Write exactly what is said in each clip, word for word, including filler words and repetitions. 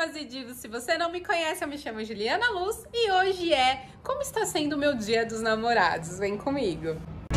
Fazedivo, se você não me conhece, eu me chamo Juliana Luz e hoje é como está sendo o meu dia dos namorados. Vem comigo.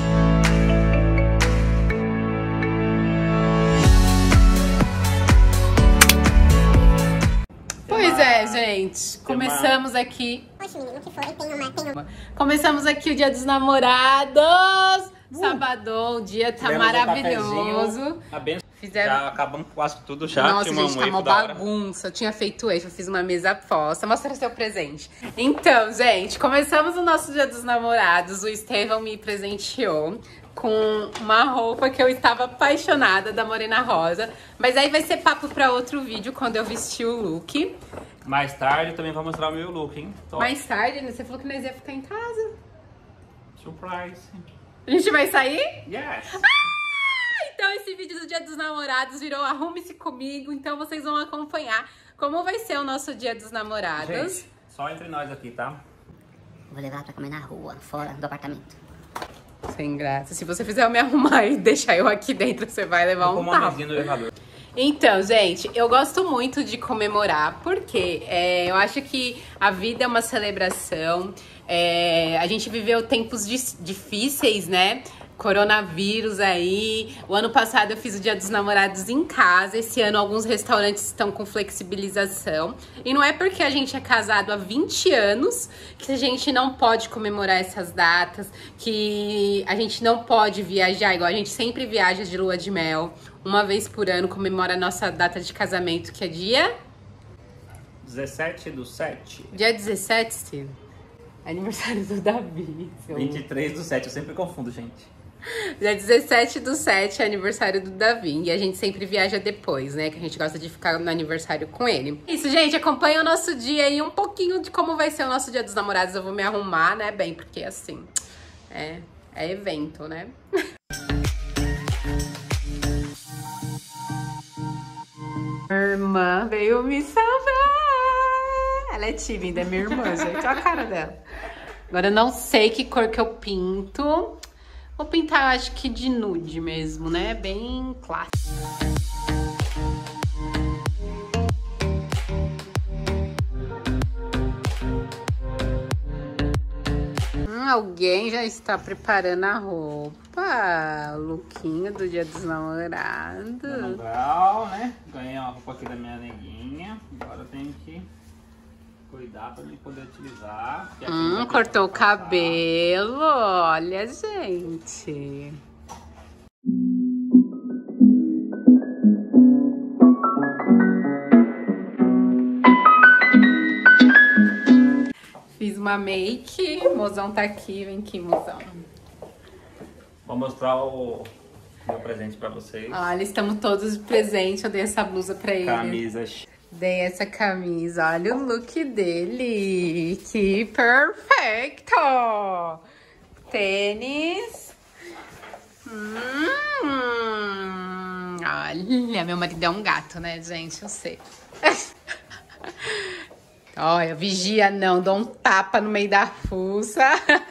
Pois é, gente, começamos aqui. Oxe, menino, que foi? Tem uma, tem uma. Começamos aqui o dia dos namorados. Uh. Sabadão, o dia tá Fizemos maravilhoso. Um Fizeram... Já acabamos quase tudo já. Nossa, gente, um tá uma bagunça. Eu tinha feito isso, eu fiz uma mesa posta. Mostra seu presente. Então, gente, começamos o nosso dia dos namorados. O Estevão me presenteou com uma roupa que eu estava apaixonada, da Morena Rosa. Mas aí vai ser papo pra outro vídeo, quando eu vestir o look. Mais tarde eu também vou mostrar o meu look, hein? Top. Mais tarde, né? Você falou que nós ia ficar em casa. Surprise. A gente vai sair? Yes. Ah! Então esse vídeo do Dia dos Namorados virou Arrume-se Comigo. Então vocês vão acompanhar como vai ser o nosso Dia dos Namorados. Gente, só entre nós aqui, tá? Vou levar ela pra comer na rua, fora do apartamento. Sem graça. Se você fizer eu me arrumar e deixar eu aqui dentro, você vai levar um tapa. No elevador. Então, gente, eu gosto muito de comemorar, porque é, eu acho que a vida é uma celebração. É, a gente viveu tempos difíceis, né? Coronavírus aí. O ano passado eu fiz o Dia dos Namorados em casa. Esse ano alguns restaurantes estão com flexibilização. E não é porque a gente é casado há vinte anos que a gente não pode comemorar essas datas, que a gente não pode viajar, igual a gente sempre viaja de lua de mel. Uma vez por ano comemora a nossa data de casamento, que é dia... dezessete do sete. Dia dezessete, Steve? Aniversário do Davi. Seu... vinte e três do sete, eu sempre confundo, gente. Dia dezessete do sete é aniversário do Davi. E a gente sempre viaja depois, né? Que a gente gosta de ficar no aniversário com ele. Isso, gente. Acompanha o nosso dia aí, um pouquinho de como vai ser o nosso Dia dos Namorados. Eu vou me arrumar, né? Bem, porque assim, é, é evento, né? Minha irmã veio me salvar. Ela é tímida, é minha irmã, gente. Olha a cara dela. Agora eu não sei que cor que eu pinto. Vou pintar, acho que de nude mesmo, né? Bem clássico. Hum, alguém já está preparando a roupa. O lookinho do Dia dos Namorados. No grau, né? Ganhei uma roupa aqui da minha neguinha. Agora eu tenho que cuidar para mim poder utilizar. Hum, cortou o cabelo. Olha, gente. Fiz uma make. O mozão tá aqui. Vem aqui, mozão. Vou mostrar o meu presente para vocês. Olha, estamos todos de presente. Eu dei essa blusa pra ele. Camisa. Dei essa camisa, olha o look dele, que perfeito! Tênis. Hum, olha, meu marido é um gato, né, gente? Eu sei. Olha, vigia não, dou um tapa no meio da fuça.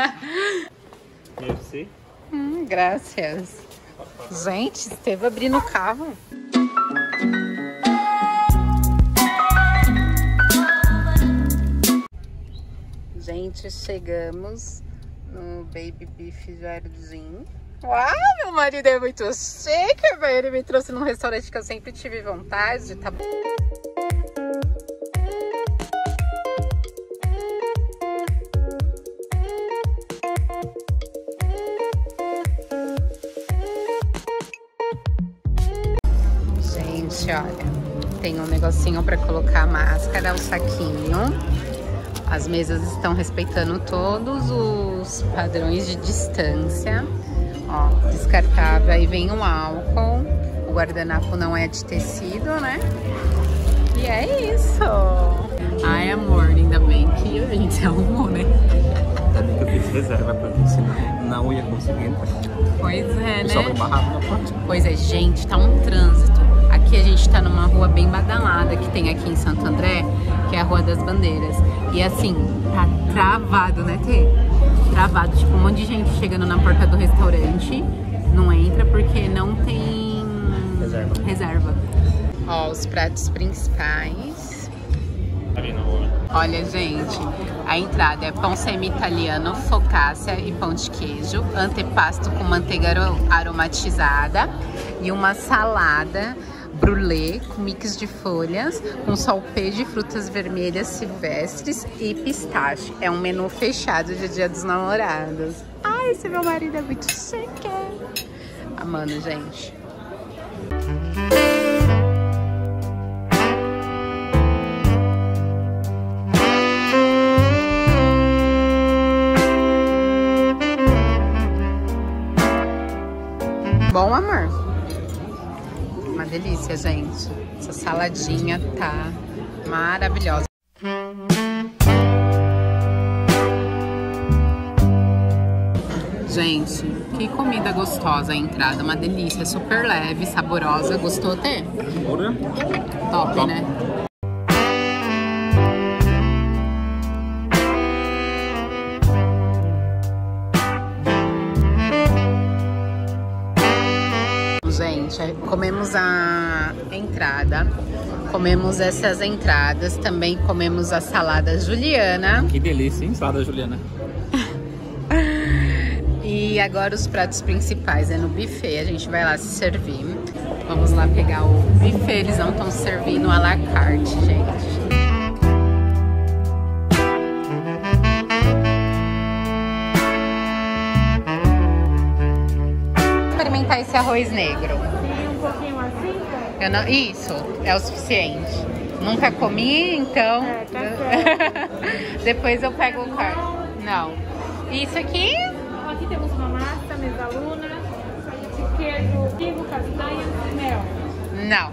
Merci. Hum, graças. Gente, esteve abrindo o carro. Gente, chegamos no Baby Beef Jardim. Uau, meu marido é muito chique, velho. Ele me trouxe num restaurante que eu sempre tive vontade de tá... Gente, olha, tem um negocinho pra colocar a máscara, o saquinho. As mesas estão respeitando todos os padrões de distância. Ó, descartável. Aí vem um álcool. O guardanapo não é de tecido, né? E é isso. Ai, amor, ainda bem que a gente se arrumou, né? Ainda bem que eu fiz reserva pra ver, senão não ia conseguir. Pois é, né? Só que barrado na porta. Pois é, gente, tá um trânsito. Aqui a gente tá numa rua bem badalada que tem aqui em Santo André, que é a Rua das Bandeiras. E assim, tá travado, né, Tê? Travado, tipo, um monte de gente chegando na porta do restaurante, não entra porque não tem reserva. reserva. Ó, os pratos principais. Olha, gente, a entrada é pão semi-italiano, focaccia e pão de queijo, antepasto com manteiga aromatizada e uma salada brulê com mix de folhas, com salpê de frutas vermelhas silvestres e pistache. É um menu fechado de Dia dos Namorados. Ai, esse meu marido é muito chique. Amando, gente. Bom, amor? Uma delícia, gente. Essa saladinha tá maravilhosa. Gente, que comida gostosa a entrada. Uma delícia, super leve, saborosa. Gostou, Tê? Top, Top, né? Gente, comemos a entrada, comemos essas entradas, também comemos a salada juliana. Que delícia, hein? Salada juliana. E agora os pratos principais é no buffet, a gente vai lá se servir. Vamos lá pegar o buffet, eles não estão servindo à la carte, gente. Experimentar esse arroz negro. Um pouquinho assim? Eu não, isso, é o suficiente. Nunca comi, então... É, tá certo. Depois eu pego o carne. Não. Isso aqui? Aqui temos uma massa, mesaluna, de queijo, figo, castanha e mel. Não.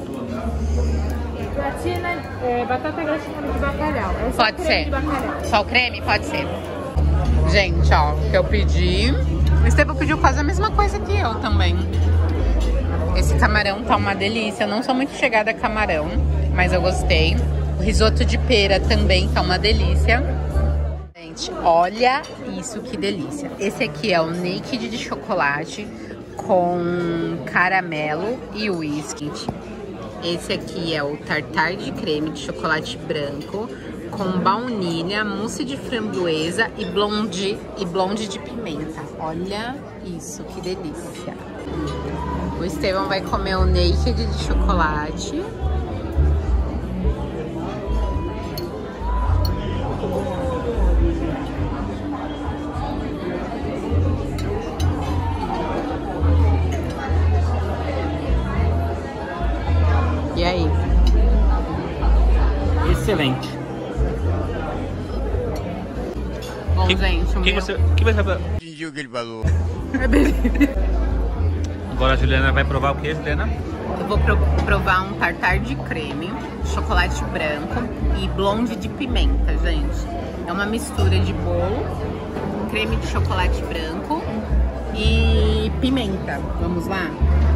Gratina, é, batata gratina de bacalhau. É só Pode creme ser. de bacalhau. Só o creme? Pode ser. Gente, ó, o que eu pedi... O Estevam pediu quase a mesma coisa que eu também. Esse camarão tá uma delícia. Eu não sou muito chegada a camarão, mas eu gostei. O risoto de pera também tá uma delícia. Gente, olha isso, que delícia. Esse aqui é o naked de chocolate com caramelo e whisky. Esse aqui é o tartar de creme de chocolate branco com baunilha, mousse de framboesa e blonde, e blonde de pimenta. Olha isso, que delícia. O Estevam vai comer o naked de chocolate. E aí? Excelente. Bom, que, gente, o que meu... você, que você vai... Entendi o que ele falou. Agora a Juliana vai provar o que, Juliana? Eu vou pro provar um tartar de creme, chocolate branco e blonde de pimenta, gente. É uma mistura de bolo, creme de chocolate branco e pimenta. Vamos lá?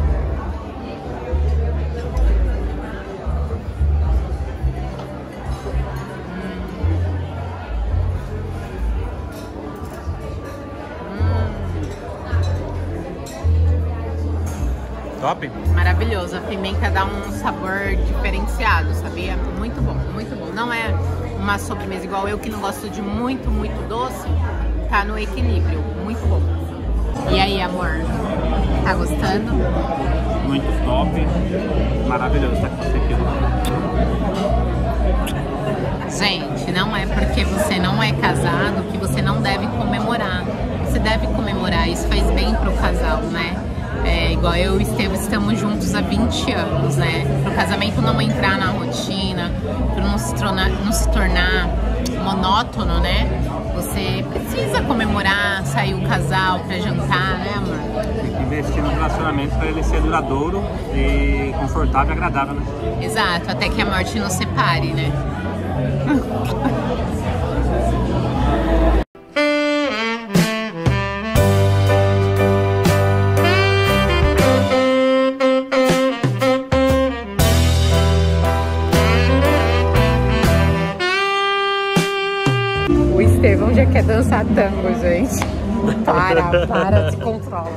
Top? Maravilhoso, a pimenta dá um sabor diferenciado, sabia? Muito bom, muito bom. Não é uma sobremesa igual eu, que não gosto de muito, muito doce. Tá no equilíbrio, muito bom. E aí, amor? Tá gostando? Muito top. Maravilhoso, tá com você aqui. Gente, não é porque você não é casado que você não deve comemorar. Você deve comemorar, isso faz bem pro casal, né? É, igual eu e o Estevam estamos juntos há vinte anos, né? Para o casamento não entrar na rotina, para não se tornar, não se tornar monótono, né? Você precisa comemorar, sair o casal para jantar, né, amor? Tem que investir no relacionamento para ele ser duradouro e confortável e agradável, né? Exato, até que a morte nos separe, né? O Estevam já quer dançar tango, gente. Para, para, se controla.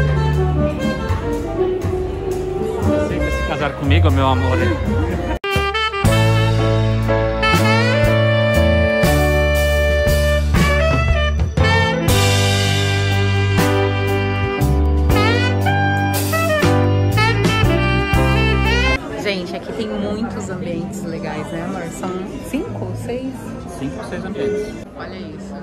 Aceita se casar comigo, meu amor? mais, né, amor? São cinco, seis? Cinco ou seis ambientes. Olha isso.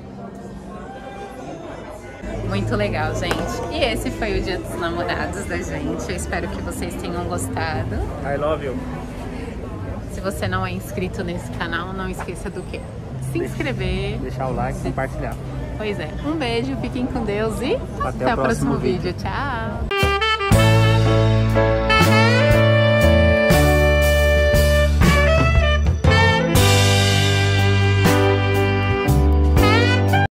Muito legal, gente. E esse foi o Dia dos Namorados da gente. Eu espero que vocês tenham gostado. I love you. Se você não é inscrito nesse canal, não esqueça do quê? Se inscrever. Deixar o like e compartilhar. Pois é. Um beijo, fiquem com Deus e Até, até o próximo, o próximo vídeo. vídeo. Tchau!